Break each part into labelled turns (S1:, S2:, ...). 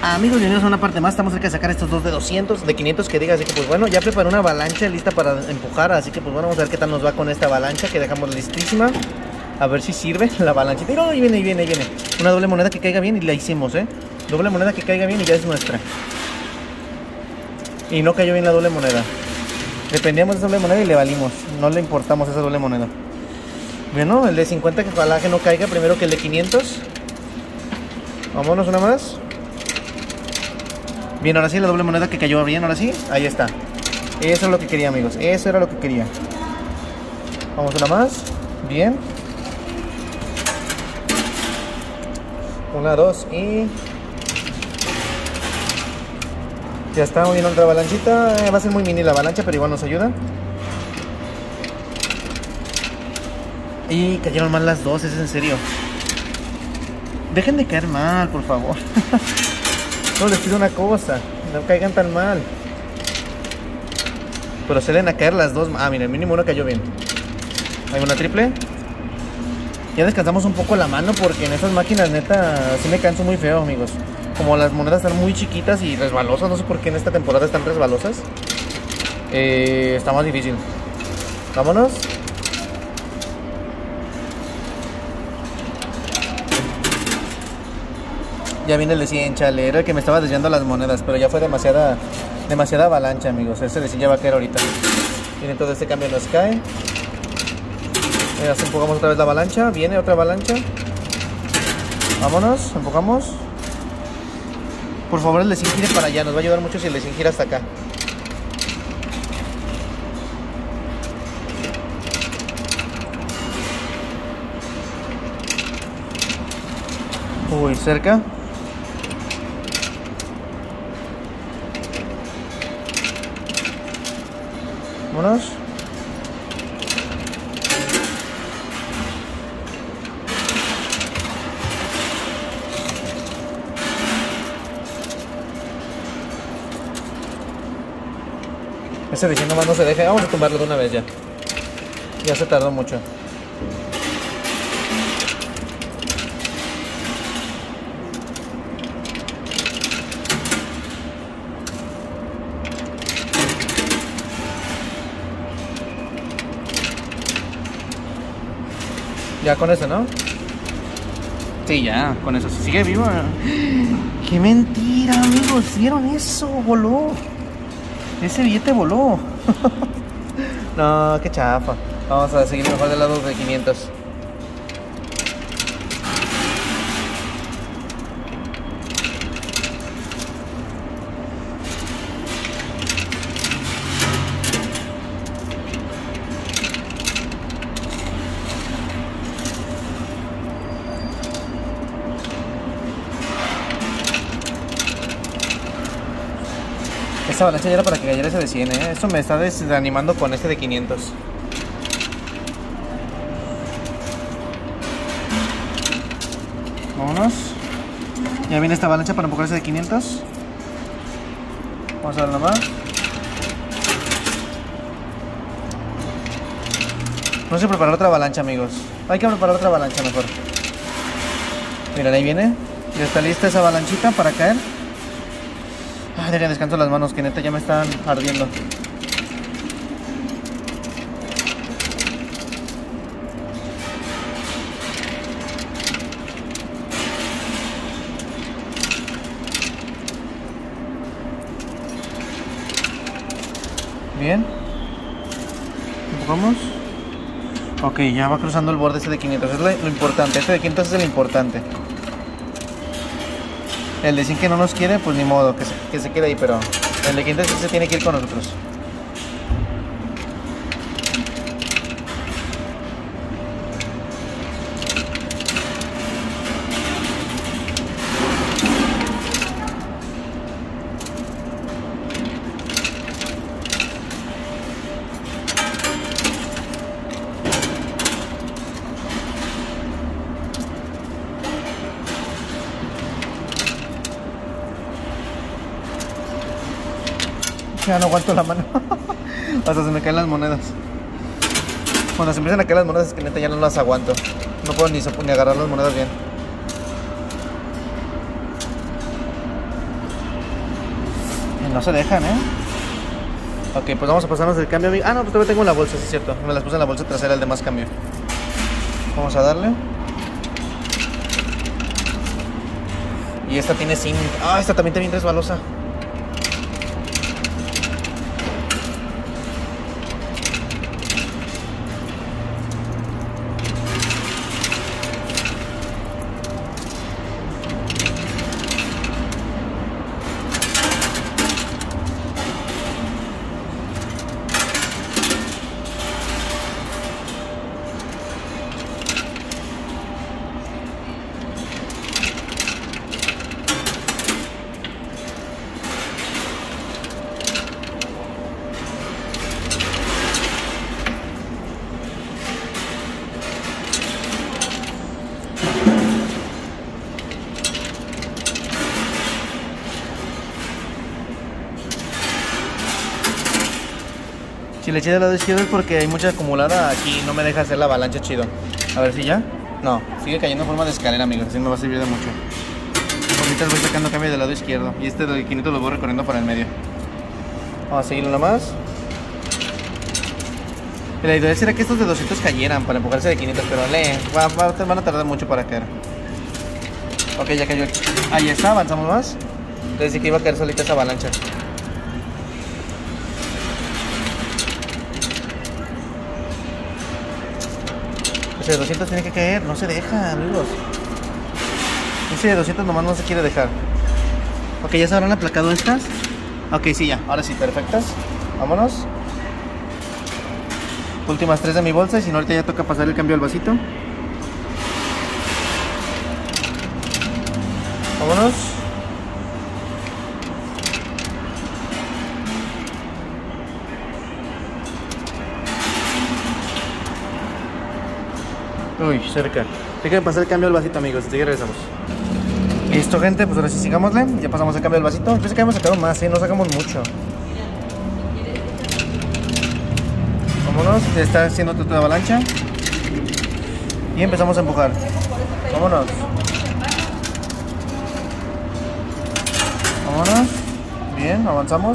S1: Amigos, bienvenidos a una parte más. Estamos cerca de sacar estos dos de 200, de 500 que diga. Así que pues bueno, ya preparé una avalancha lista para empujar. Así que pues bueno, vamos a ver qué tal nos va con esta avalancha que dejamos listísima. A ver si sirve la avalancha. Pero ahí viene, ahí viene, ahí viene. Una doble moneda que caiga bien y la hicimos, doble moneda que caiga bien y ya es nuestra. Y no cayó bien la doble moneda. Dependíamos de esa doble moneda y le valimos. No le importamos esa doble moneda. Bueno, el de 50 que ojalá que no caiga primero que el de 500. Vámonos una más. Bien, ahora sí la doble moneda que cayó bien, ahora sí. Ahí está. Eso es lo que quería, amigos. Eso era lo que quería. Vamos una más. Bien. Una, dos y... ya está, muy bien otra avalanchita. Va a ser muy mini la avalancha, pero igual nos ayuda. Y cayeron mal las dos, es en serio. Dejen de caer mal, por favor. No les pido una cosa, no caigan tan mal. Proceden a caer las dos. Ah, mira, el mínimo una cayó bien. Hay una triple. Ya descansamos un poco la mano porque en estas máquinas neta sí me canso muy feo, amigos. Como las monedas están muy chiquitas y resbalosas, no sé por qué en esta temporada están resbalosas. Está más difícil. Vámonos. Ya viene el de 100, chale. Era el que me estaba desviando las monedas, pero ya fue demasiada avalancha, amigos. Este de 100 ya va a caer ahorita. Miren, todo este cambio nos cae. Así empujamos otra vez la avalancha. Viene otra avalancha. Vámonos, empujamos. Por favor, el de 100 gire para allá. Nos va a ayudar mucho si el de 100 gira hasta acá. Uy, cerca. Vámonos. Ese de 100 nomás no se deja. Vamos a tumbarlo de una vez ya. Ya se tardó mucho. Ya con eso, ¿no? Sí, ya, con eso. Si sigue vivo. ¡Qué mentira, amigos! ¿Vieron eso? Voló. Ese billete voló. No, qué chafa. Vamos a seguir mejor del lado de 500. Esta avalancha ya era para que cayera ese de 100, Esto me está desanimando con este de 500. Vámonos. Ya viene esta avalancha para empujar ese de 500. Vamos a darle más. No sé preparar otra avalancha, amigos. Hay que preparar otra avalancha mejor. Miren, ahí viene. Ya está lista esa avalanchita para caer. Dejen descanso las manos, que neta ya me están ardiendo. Bien. Empujamos. Ok, ya va cruzando el borde ese de 500. Es lo importante. Este de 500 es el importante. El de 100 que no nos quiere, pues ni modo, que se quede ahí, pero el de 500 sí se tiene que ir con nosotros. Ya no aguanto la mano. Hasta se me caen las monedas. Cuando se empiezan a caer las monedas es que neta ya no las aguanto. No puedo ni agarrar las monedas bien. No se dejan, Ok, pues vamos a pasarnos el cambio, amigo. Ah, no, pues todavía tengo la bolsa, sí es cierto. Me las puse en la bolsa trasera, el de más cambio. Vamos a darle. Y esta tiene zinc. Ah, esta también está bien resbalosa. Si le eché del lado izquierdo es porque hay mucha acumulada aquí, no me deja hacer la avalancha chido. A ver si ya. No, sigue cayendo en forma de escalera, amigos, así me va a servir de mucho. Ahorita voy sacando cambio del lado izquierdo y este del 500 lo voy recorriendo para el medio. Vamos a seguir una más. Y la idea era que estos de 200 cayeran para empujarse de 500, pero van a tardar mucho para caer. Ok, ya cayó. Ahí está, avanzamos más. Les dije que iba a caer solita esa avalancha. Ese de 200 tiene que caer, no se deja, amigos. Ese de 200 nomás no se quiere dejar. Ok, ¿ya se habrán aplacado estas? Ok, sí, ya, ahora sí, perfectas. Vámonos. Últimas 3 de mi bolsa y si no ahorita ya toca pasar el cambio al vasito. Vámonos. Uy, cerca. Déjenme pasar el cambio al vasito, amigos. Así que regresamos. Listo, gente. Pues ahora sí, sigámosle. Ya pasamos el cambio al vasito. Pensé que habíamos sacado más, no sacamos mucho. Vámonos. Se está haciendo toda avalancha. Y empezamos a empujar. Vámonos. Vámonos. Bien, avanzamos.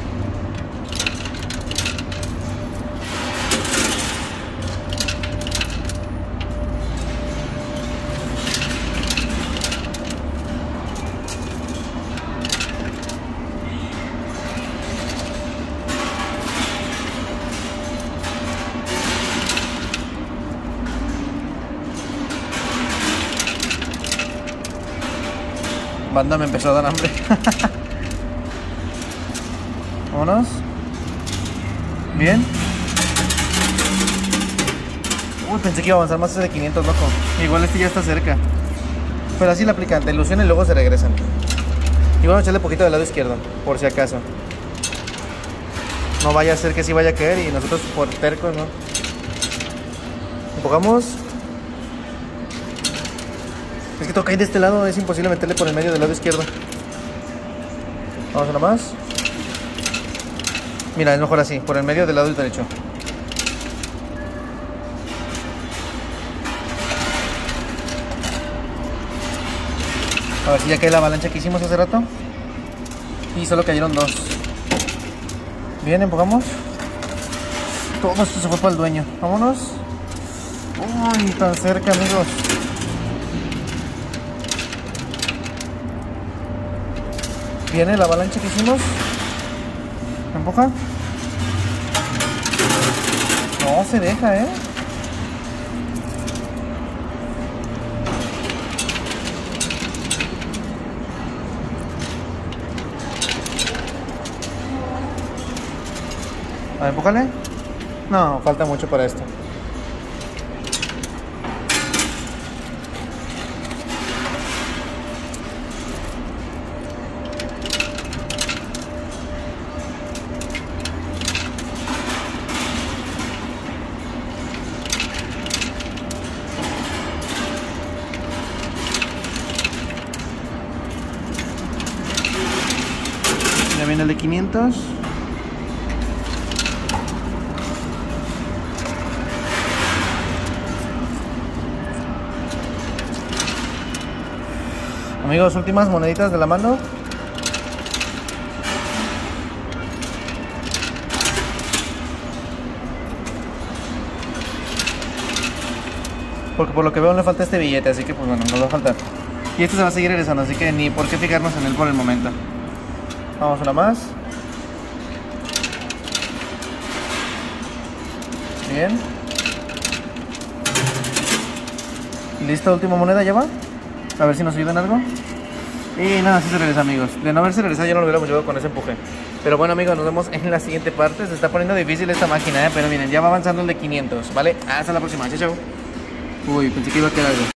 S1: Banda me empezó a dar hambre. Vámonos. Bien. Uy, pensé que iba a avanzar más de 500, loco. Igual este ya está cerca. Pero así la aplican, te ilusionan y luego se regresan. Y vamos a echarle poquito del lado izquierdo, por si acaso. No vaya a ser que sí vaya a caer y nosotros por tercos, ¿no? Empujamos. Es que todo cae de este lado, es imposible meterle por el medio del lado izquierdo. Vamos a una más. Mira, es mejor así, por el medio del lado derecho. A ver si ya cae la avalancha que hicimos hace rato. Y solo cayeron 2. Bien, empujamos. Todo esto se fue para el dueño. Vámonos. Uy, tan cerca, amigos. Viene la avalancha que hicimos. Empuja. No se deja, A ver, empújale. No, falta mucho para esto. Ya viene el de 500. Amigos, últimas moneditas de la mano. Porque por lo que veo le falta este billete, así que pues bueno, nos va a faltar. Y este se va a seguir regresando, así que ni por qué fijarnos en él por el momento. Vamos una más. Bien. Listo, última moneda, ya va. A ver si nos ayudan algo. Y nada, sí se regresa, amigos. De no haberse regresado ya no lo hubiéramos llevado con ese empuje. Pero bueno, amigos, nos vemos en la siguiente parte. Se está poniendo difícil esta máquina, pero miren, ya va avanzando el de 500, ¿vale? Hasta la próxima, chao, chao. Uy, pensé que iba a quedar algo.